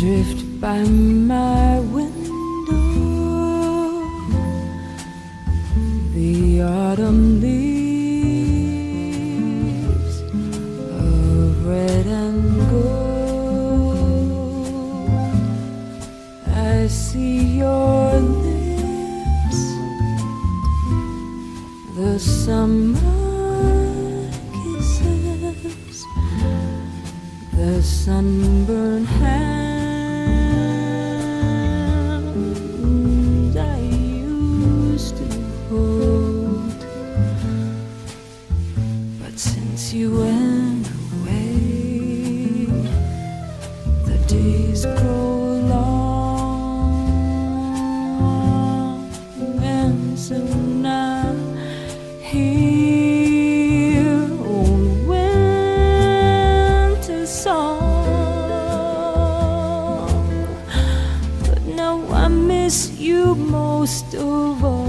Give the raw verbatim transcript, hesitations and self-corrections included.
drift by my window, the autumn leaves of red and gold. I see your lips, the summer kisses, the sunburned hand I used to hold. But since you went away, the days grow long, and soon I'm here, old winter song. But now I miss you most of all.